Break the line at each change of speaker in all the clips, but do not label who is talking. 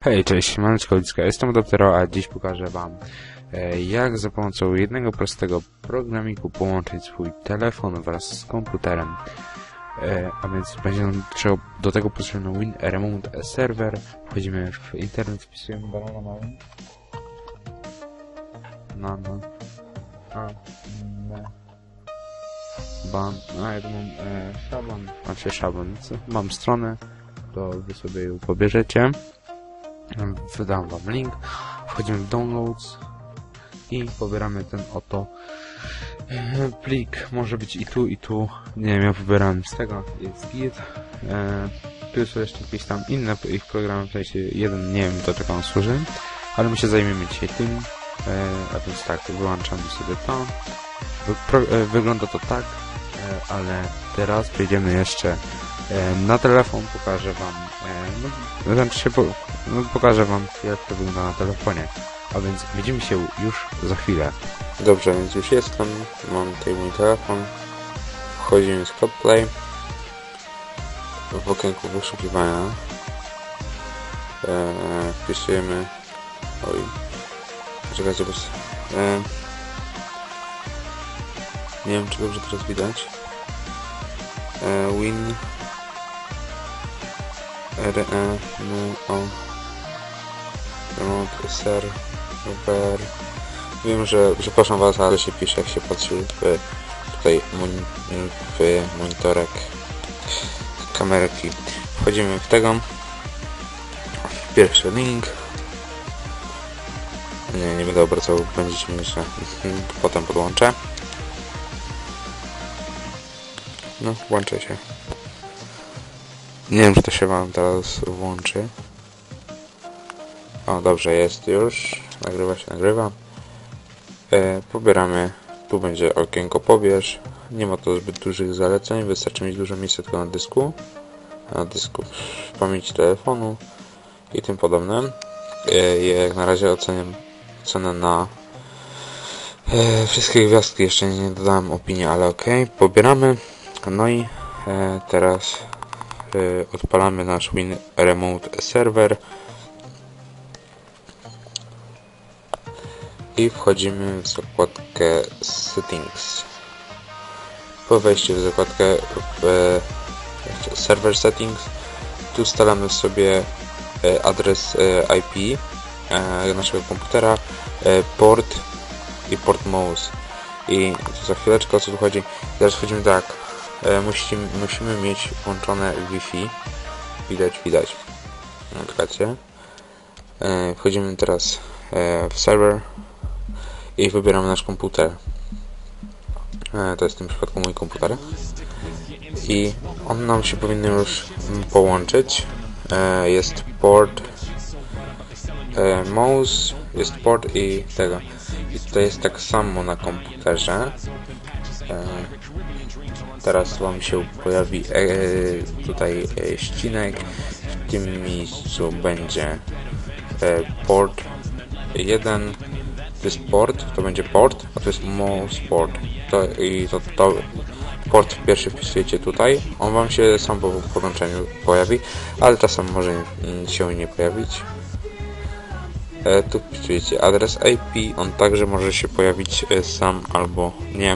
Hej, cześć, Maneczko Ludzka, jestem Adoptero, a dziś pokażę wam jak za pomocą jednego prostego programiku połączyć swój telefon wraz z komputerem. A więc będzie nam trzeba do tego potrzebny Win Remote Server. Wchodzimy w internet, wpisujemy banana mały. Ja tu mam szablon, szablon. Mam stronę, to wy sobie ją pobierzecie. Wydam wam link, wchodzimy w downloads i pobieramy ten oto plik. Może być i tu, nie wiem, ja wybieram z tego, jest git. Tu są jeszcze jakieś tam inne ich programy, w sensie jeden, nie wiem do czego on służy, ale my się zajmiemy dzisiaj tym. A więc tak, wyłączamy sobie to. Wygląda to tak, ale teraz przejdziemy jeszcze na telefon, pokażę wam, pokażę wam, jak to wygląda na telefonie. A więc widzimy się już za chwilę. Dobrze, więc już jestem, mam tutaj mój telefon. Wchodzimy z CloudPlay. W okienku wyszukiwania wpisujemy, czekajcie, nie wiem, czy dobrze teraz widać. Win Remote Server. Wiem, że przepraszam was, ale się pisze, jak się patrzy tutaj w monitorek kamerki. Wchodzimy w tego. Pierwszy link. Nie będę obracał, będziecie mieć, potem podłączę. No, włączę się. Nie wiem, czy to się wam teraz włączy. O, dobrze, jest już. Nagrywa. Pobieramy. Tu będzie okienko pobierz. Nie ma to zbyt dużych zaleceń. Wystarczy mieć dużo miejsca tylko na dysku. W pamięci telefonu i tym podobne. Jak na razie ocenę na wszystkie gwiazdki. Jeszcze nie dodałem opinii, ale ok. Pobieramy. No i teraz odpalamy nasz Win Remote Server i wchodzimy w zakładkę Settings. Po wejściu w zakładkę Server Settings, tu ustalamy sobie adres IP naszego komputera, port i port mouse. I za chwileczkę, o co tu chodzi. Teraz wchodzimy tak. Musimy mieć włączone Wi-Fi. Widać. Czekajcie. Wchodzimy teraz w serwer i wybieramy nasz komputer. To jest w tym przypadku mój komputer. I on nam się powinien już połączyć. Jest port mouse, jest port i tego. I tutaj jest tak samo na komputerze. Teraz wam się pojawi tutaj ścinek. W tym miejscu będzie port 1. To jest port, to będzie port, a to jest mouse port. To port pierwszy wpisujecie tutaj. On wam się sam po podłączeniu pojawi, ale czasem może się nie pojawić. Tu wpisujecie adres IP, on także może się pojawić sam albo nie.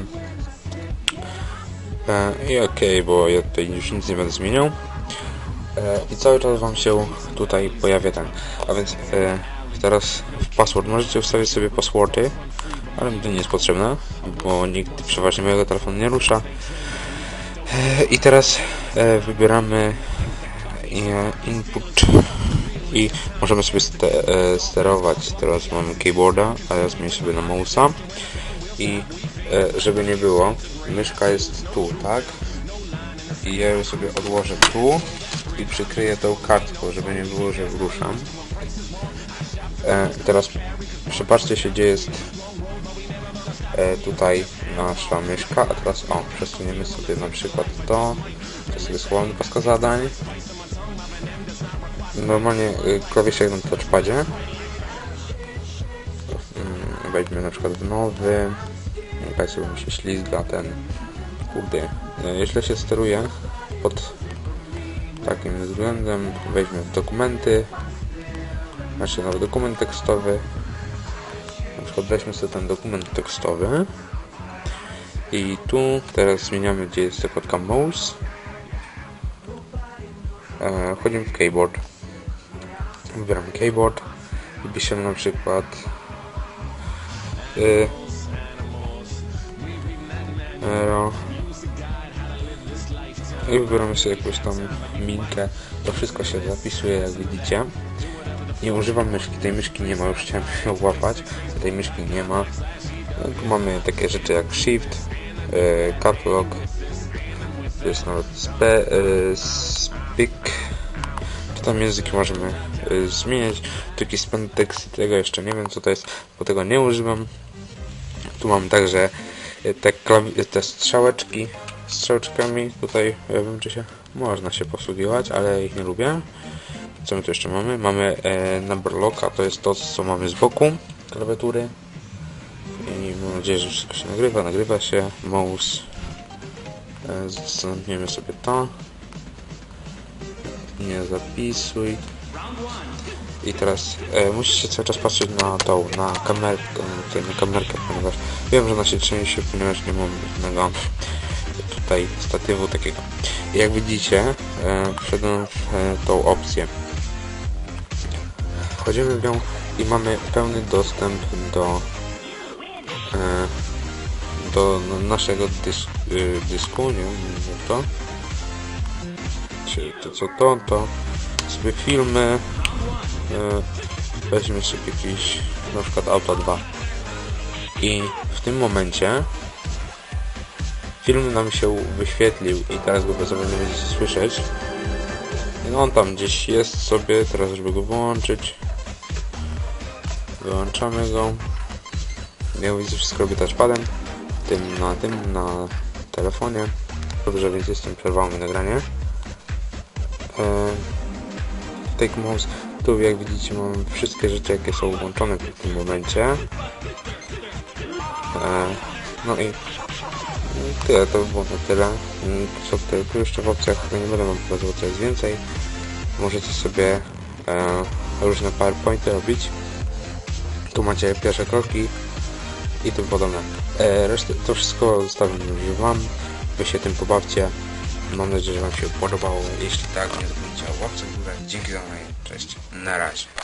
I ok, bo ja tutaj już nic nie będę zmieniał. I cały czas wam się tutaj pojawia ten. A więc teraz w password możecie ustawić sobie passwordy, ale mi to nie jest potrzebne, bo nikt przeważnie mojego telefonu nie rusza. I teraz wybieramy input i możemy sobie sterować. Teraz mamy keyboarda, a ja zmienię sobie na mouse'a. I żeby nie było, myszka jest tu, tak? I ja ją sobie odłożę tu i przykryję tą kartką, żeby nie było, że ruszam. Teraz przepatrzcie się, gdzie jest tutaj nasza myszka, a teraz przesuniemy sobie na przykład to sobie schowamy paska zadań. Normalnie klawisze jak na touchpadzie. Wejdźmy na przykład w nowy. Słuchajcie, bo mi się ślizga ten. Kurde. Jeśli się steruje pod takim względem, wejdźmy w dokumenty. znaczy nowy dokument tekstowy. Na przykład weźmy sobie ten dokument tekstowy i tu teraz zmieniamy, gdzie jest zakładka mouse. Wchodzimy w keyboard, wybieramy keyboard i piszemy na przykład i wybieramy sobie jakąś tam minkę. To wszystko się zapisuje, jak widzicie. Nie używam myszki, tej myszki nie ma, już chciałem ją łapać, tej myszki nie ma. No, tu mamy takie rzeczy jak Shift, Cap Lock, tu jest nawet Speak, czy tam języki możemy zmieniać. Tu jakiś spantex, tego jeszcze nie wiem co to jest, bo tego nie używam. Tu mam także te strzałeczkami, tutaj ja wiem czy się można się posługiwać, ale ich nie lubię. Co my tu jeszcze mamy? Mamy number locka, to jest to, co mamy z boku klawiatury. I mam nadzieję, że wszystko się nagrywa. Nagrywa się. Mouse. Zamkniemy sobie to. Nie zapisuj. I teraz musicie cały czas patrzeć na tą, na kamerkę, ponieważ wiem, że ona się trzęsie, ponieważ nie mam żadnego tutaj statywu takiego. I jak widzicie, wszedłem w tą opcję. Wchodzimy w nią i mamy pełny dostęp do naszego dysku, nie wiem jak to. Czyli to co to sobie filmy, weźmy sobie jakiś na przykład Auto 2 i w tym momencie film nam się wyświetlił i teraz go będziemy słyszeć. No on tam gdzieś jest sobie, teraz żeby go wyłączyć, wyłączamy go. Jak widzicie, wszystko robię touchpadem, na telefonie. Dobrze, więc jestem, przerwało mi nagranie. Take mouse, tu jak widzicie mam wszystkie rzeczy jakie są włączone w tym momencie. No i tyle, to było na tyle. Co tutaj, tu jeszcze w opcjach nie będę wam pokazywał co jest więcej. Możecie sobie różne PowerPointy robić. Tu macie pierwsze kroki i tym podobne. Resztę, to wszystko zostawiam już wam. Wy się tym pobawcie. Mam nadzieję, że wam się podobało. Jeśli tak, nie zapomnijcie o łapce w górę. Dzięki za oglądanie. Cześć. Na razie.